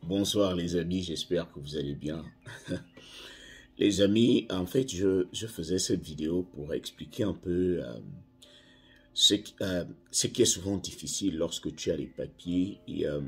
Bonsoir les amis, j'espère que vous allez bien. Les amis, en fait, je faisais cette vidéo pour expliquer un peu ce qui est souvent difficile lorsque tu as les papiers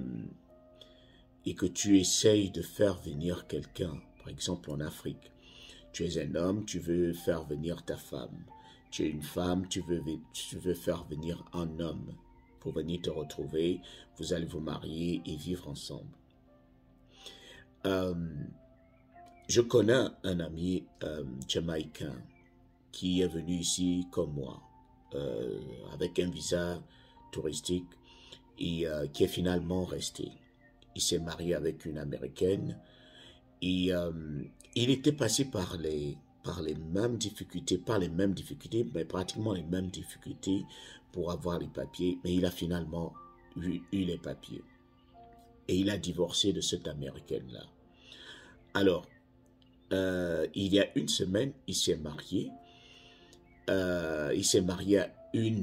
et que tu essayes de faire venir quelqu'un. Par exemple, en Afrique, tu es un homme, tu veux faire venir ta femme. Tu es une femme, tu veux faire venir un homme pour venir te retrouver. Vous allez vous marier et vivre ensemble. Euh, Je connais un ami jamaïcain qui est venu ici comme moi, avec un visa touristique et qui est finalement resté. Il s'est marié avec une Américaine et il était passé par les mêmes difficultés, pas les mêmes difficultés, mais pratiquement les mêmes difficultés pour avoir les papiers, mais il a finalement eu les papiers. Et il a divorcé de cette Américaine-là. Alors, il y a une semaine, il s'est marié. Il s'est marié à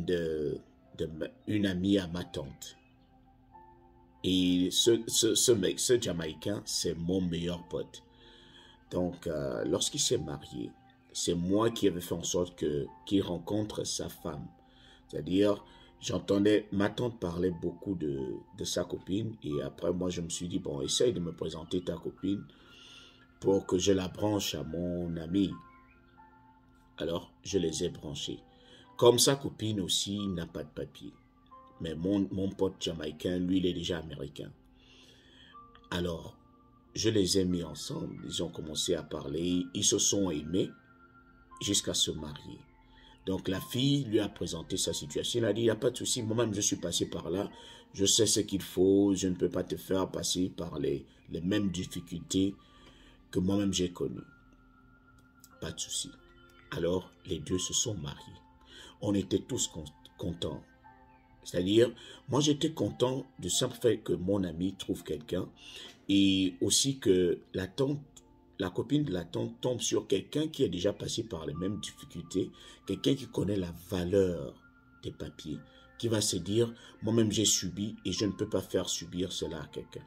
une amie à ma tante. Et ce Jamaïcain, c'est mon meilleur pote. Donc, lorsqu'il s'est marié, c'est moi qui avais fait en sorte qu'il rencontre sa femme. C'est-à-dire, j'entendais, ma tante parlait beaucoup de sa copine. Et après, moi, je me suis dit, bon, essaye de me présenter ta copine pour que je la branche à mon ami. Alors, je les ai branchés. Comme sa copine aussi n'a pas de papier. Mais mon pote jamaïcain, lui, il est déjà américain. Alors, je les ai mis ensemble. Ils ont commencé à parler. Ils se sont aimés jusqu'à se marier. Donc, la fille lui a présenté sa situation. Elle a dit, il n'y a pas de souci. Moi-même, je suis passé par là. Je sais ce qu'il faut. Je ne peux pas te faire passer par les mêmes difficultés que moi-même j'ai connues. Pas de souci. Alors, les deux se sont mariés. On était tous contents. C'est-à-dire, moi j'étais content du simple fait que mon ami trouve quelqu'un et aussi que la copine de la tante tombe sur quelqu'un qui est déjà passé par les mêmes difficultés, quelqu'un qui connaît la valeur des papiers, qui va se dire, moi-même j'ai subi et je ne peux pas faire subir cela à quelqu'un.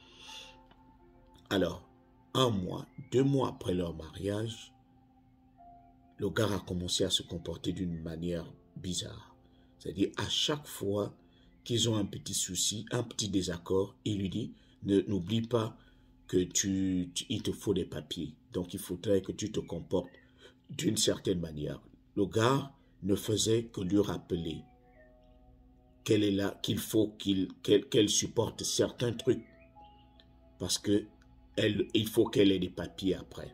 Alors, 1 mois, 2 mois après leur mariage, le gars a commencé à se comporter d'une manière bizarre. C'est-à-dire, à chaque fois qu'ils ont un petit souci, un petit désaccord, il lui dit, n'oublie pas que il te faut des papiers. Donc, il faudrait que tu te comportes d'une certaine manière. Le gars ne faisait que lui rappeler qu'elle est là, qu'il faut qu'elle supporte certains trucs. Parce que il faut qu'elle ait des papiers après.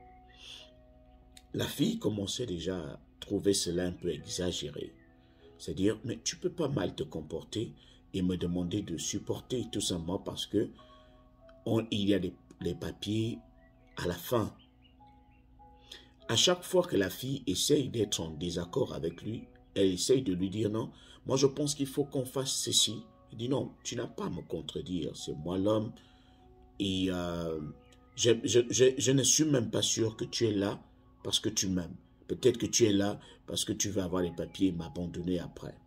La fille commençait déjà à trouver cela un peu exagéré. C'est-à-dire, mais tu ne peux pas mal te comporter et me demander de supporter tout simplement parce que il y a les papiers à la fin. À chaque fois que la fille essaye d'être en désaccord avec lui, elle essaye de lui dire non, moi je pense qu'il faut qu'on fasse ceci. Il dit non, tu n'as pas à me contredire, c'est moi l'homme et je ne suis même pas sûr que tu es là parce que tu m'aimes. Peut-être que tu es là parce que tu veux avoir les papiers et m'abandonner après.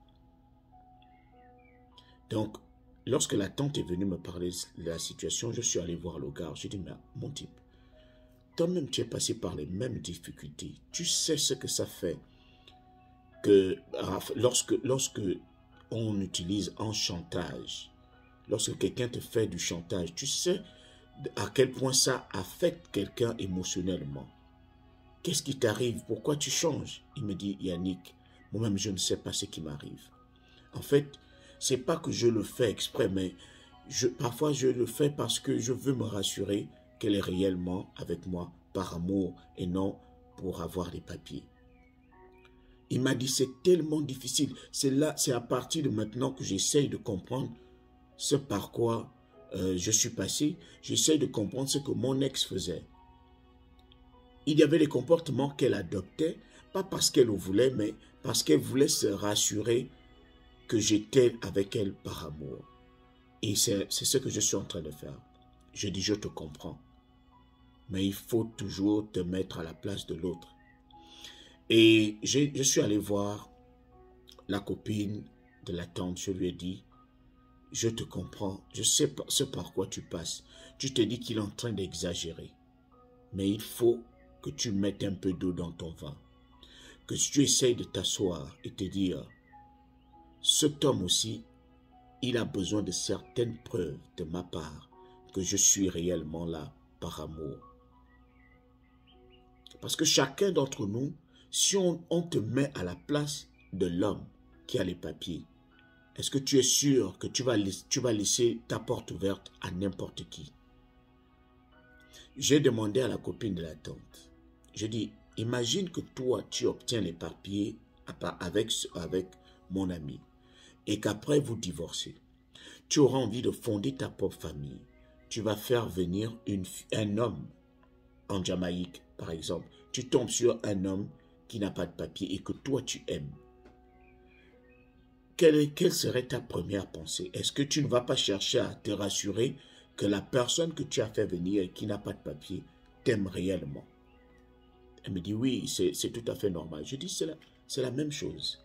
Donc, lorsque la tante est venue me parler de la situation, je suis allé voir le gars. J'ai dit, mais mon type, toi-même tu es passé par les mêmes difficultés. Tu sais ce que ça fait que lorsque on utilise un chantage, lorsque quelqu'un te fait du chantage, tu sais à quel point ça affecte quelqu'un émotionnellement. Qu'est-ce qui t'arrive? Pourquoi tu changes? Il me dit, Yannick, moi-même je ne sais pas ce qui m'arrive. En fait, c'est pas que je le fais exprès, mais parfois je le fais parce que je veux me rassurer qu'elle est réellement avec moi par amour et non pour avoir des papiers. Il m'a dit, c'est tellement difficile. C'est à partir de maintenant que j'essaye de comprendre ce par quoi je suis passé. J'essaye de comprendre ce que mon ex faisait. Il y avait des comportements qu'elle adoptait, pas parce qu'elle le voulait, mais parce qu'elle voulait se rassurer que j'étais avec elle par amour. Et c'est ce que je suis en train de faire. Je dis, je te comprends. Mais il faut toujours te mettre à la place de l'autre. Et je suis allé voir la copine de la tante. Je lui ai dit, je te comprends, je sais ce par quoi tu passes. Tu te dis qu'il est en train d'exagérer. Mais il faut que tu mettes un peu d'eau dans ton vin. Que tu essayes de t'asseoir et te dire, cet homme aussi, il a besoin de certaines preuves de ma part que je suis réellement là par amour. Parce que chacun d'entre nous, si on te met à la place de l'homme qui a les papiers, est-ce que tu es sûr que tu vas laisser ta porte ouverte à n'importe qui? J'ai demandé à la copine de la tante, je dis, imagine que toi, tu obtiens les papiers avec mon ami et qu'après vous divorcez. Tu auras envie de fonder ta propre famille. Tu vas faire venir un homme en Jamaïque, par exemple. Tu tombes sur un homme qui n'a pas de papier et que toi, tu aimes. Quelle serait ta première pensée? Est-ce que tu ne vas pas chercher à te rassurer que la personne que tu as fait venir et qui n'a pas de papier t'aime réellement? Elle me dit, oui, c'est tout à fait normal. Je dis, c'est la même chose.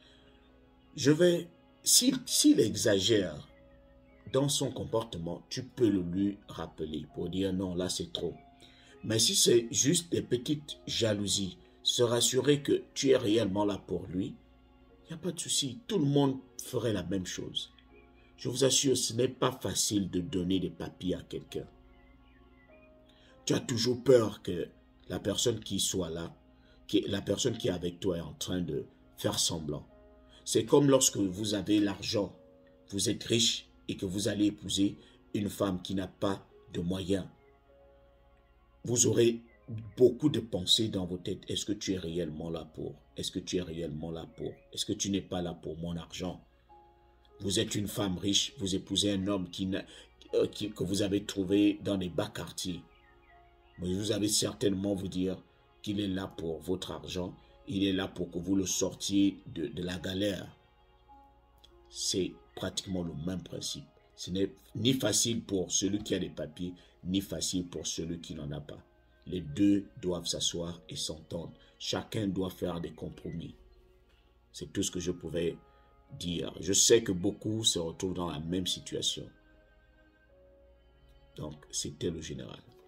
S'il exagère dans son comportement, tu peux le lui rappeler pour dire, non, là c'est trop. Mais si c'est juste des petites jalousies, se rassurer que tu es réellement là pour lui, il n'y a pas de souci. Tout le monde ferait la même chose. Je vous assure, ce n'est pas facile de donner des papiers à quelqu'un. Tu as toujours peur que la personne qui soit là, la personne qui est avec toi est en train de faire semblant. C'est comme lorsque vous avez l'argent, vous êtes riche et que vous allez épouser une femme qui n'a pas de moyens. Vous aurez beaucoup de pensées dans vos têtes. Est-ce que tu es réellement là pour? Est-ce que tu es réellement là pour? Est-ce que tu n'es pas là pour mon argent? Vous êtes une femme riche, vous épousez un homme que vous avez trouvé dans les bas quartiers. Mais vous allez certainement vous dire qu'il est là pour votre argent. Il est là pour que vous le sortiez de la galère. C'est pratiquement le même principe. Ce n'est ni facile pour celui qui a des papiers, ni facile pour celui qui n'en a pas. Les deux doivent s'asseoir et s'entendre. Chacun doit faire des compromis. C'est tout ce que je pouvais dire. Je sais que beaucoup se retrouvent dans la même situation. Donc, c'était le général.